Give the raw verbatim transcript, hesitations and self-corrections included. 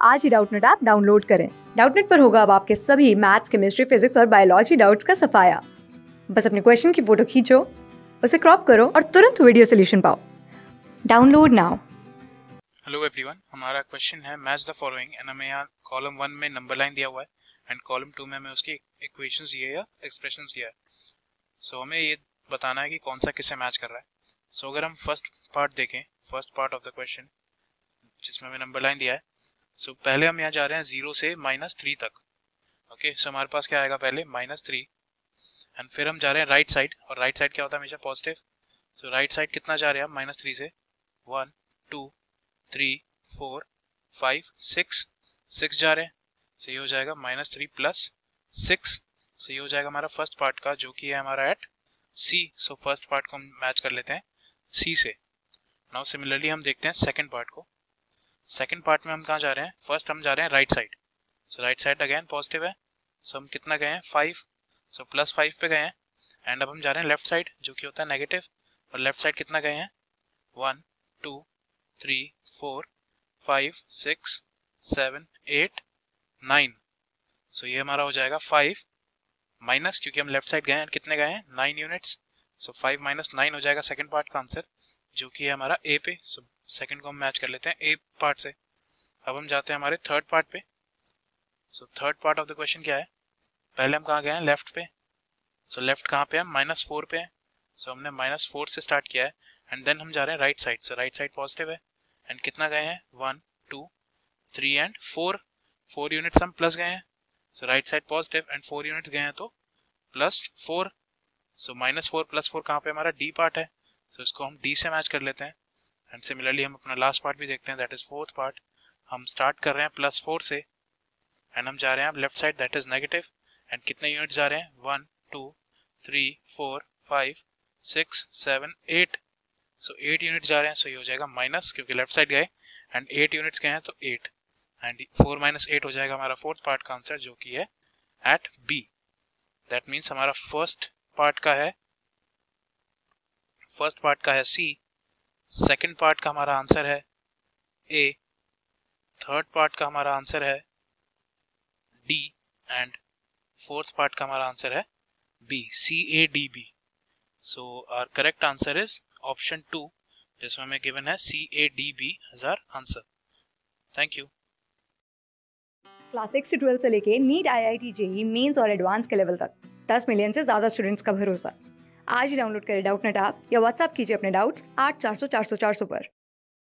आज ही Doubtnut app download करें। डाउटनेट पर होगा अब आपके सभी मैथ्स, केमिस्ट्री, फिजिक्स और बायोलॉजी डाउट्स का सफाया। बस अपने क्वेश्चन की फोटो खींचो, उसे क्रॉप करो और तुरंत वीडियो सोल्यूशन पाओ। Download now. हेलो एवरीवन, हमारा क्वेश्चन है मैच द फॉलोइंग एंड हमें यहाँ कॉलम वन में नंबर लाइन दिया हुआ है एंड कॉलम टू में हमें उसकी इक्वेशंस दिए या एक्सप्रेशंस दिया है। सो so, हमें ये बताना है कि कौन सा किससे मैच कर रहा है। सो so, अगर हम फर्स्ट पार्ट देखें, first part of the question जिसमें हमें नंबर लाइन दिया है, सो so, पहले हम यहाँ जा रहे हैं जीरो से माइनस थ्री तक। ओके okay, सो so हमारे पास क्या आएगा, पहले माइनस थ्री एंड फिर हम जा रहे हैं राइट साइड, और राइट साइड क्या होता है हमेशा पॉजिटिव। सो राइट साइड कितना जा रहे हैं हम माइनस थ्री से, one two three four five six, six जा रहे हैं। सो ये हो जाएगा minus three plus six. So ये हो जाएगा हमारा फर्स्ट पार्ट का, जो कि है हमारा eight C. So first part को हम मैच कर लेते हैं सी से। नाउ सिमिलरली हम देखते हैं सेकंड पार्ट को। सेकंड पार्ट में हम कहाँ जा रहे हैं, फर्स्ट हम जा रहे हैं right side. So right side again positive है, सो हम कितना गए हैं, फाइव। सो प्लस फाइव पे गए हैं एंड अब हम जा रहे हैं लेफ्ट साइड, जो कि होता है नेगेटिव, और लेफ्ट साइड कितना गए हैं, one two three four five six seven eight nine. So ये हमारा हो जाएगा फाइव माइनस, क्योंकि हम लेफ्ट साइड गए हैं, कितने गए हैं, nine units. So five minus nine हो जाएगा सेकंड पार्ट का आंसर, जो कि है हमारा ए पे। सो so, सेकंड को हम मैच कर लेते हैं ए पार्ट से। अब हम जाते हैं हमारे थर्ड पार्ट पे। So third part of the question क्या है, पहले हम कहाँ गए हैं, लेफ्ट पे। सो so, लेफ्ट कहाँ पे है, माइनस फोर पे है। सो so, हमने माइनस फोर से स्टार्ट किया है एंड देन हम जा रहे हैं right side. So right side positive है एंड कितना गए हैं, one two three and four, four units हम प्लस गए हैं। So right side positive and four units गए हैं तो plus four. So minus four plus four कहाँ पे हमारा डी पार्ट है। सो so, इसको हम डी से मैच कर लेते हैं एंड सिमिलरली हम अपना लास्ट पार्ट भी देखते हैं, दैट इज फोर्थ पार्ट। हम स्टार्ट कर रहे हैं प्लस फोर से एंड हम जा रहे हैं अब left side, that is negative, and कितने यूनिट्स जा रहे हैं, one two three four five six seven eight. So eight units जा रहे हैं। सो so, ये हो जाएगा माइनस, क्योंकि लेफ्ट साइड गए एंड एट यूनिट्स गए हैं तो eight, and four minus eight हो जाएगा हमारा फोर्थ पार्ट का आंसर, जो कि है एट बी। दैट मीन्स हमारा फर्स्ट पार्ट का है फर्स्ट पार्ट का है सी, सेकंड पार्ट का हमारा आंसर है ए, थर्ड पार्ट का हमारा आंसर है डी, एंड फोर्थ पार्ट का हमारा आंसर है B, C A D B. So our correct answer is option two, जिसमें हमें गिवन है C A D B as our answer. Thank you. Class six से ट्वेल्थ से लेके NEET, I I T, JEE mains और advance के level तक दस मिलियन से ज्यादा स्टूडेंट्स का भरोसा। आज ही डाउनलोड करें डाउटनेट ऐप या व्हाट्सएप कीजिए अपने डाउट्स आठ चार सौ चार सौ चार सौ पर।